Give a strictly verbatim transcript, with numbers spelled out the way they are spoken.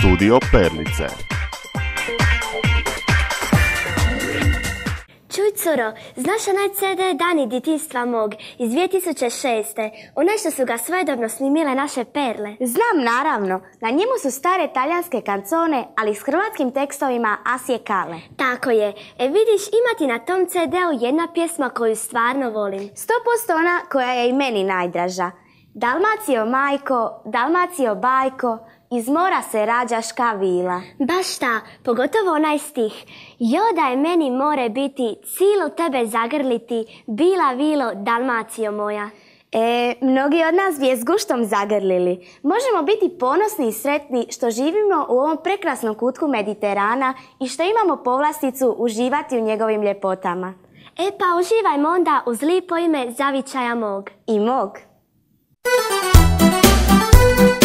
Studio Perlice. Čuj, curo, znaš onaj ce de Dani djetinjstva mog iz dvije tisuće šeste. Onaj što su ga svojedobno snimile naše perle. Znam, naravno. Na njemu su stare talijanske kancone, ali s hrvatskim tekstovima Asije Kale. Tako je. E vidiš, ima ti na tom ce de u jedna pjesma koju stvarno volim. Sto posto ona koja je i meni najdraža. Dalmacijo majko, Dalmacijo bajko, iz mora se rađaš ka vila. Baš ta, pogotovo onaj stih. Jo da je meni more biti, cilu tebe zagrliti, bila vilo Dalmacijo moja. E, mnogi od nas bi je s guštom zagrlili. Možemo biti ponosni i sretni što živimo u ovom prekrasnom kutku Mediterana i što imamo povlasticu uživati u njegovim ljepotama. E pa uživajmo onda uz lipo ime zavičaja mog. I mog.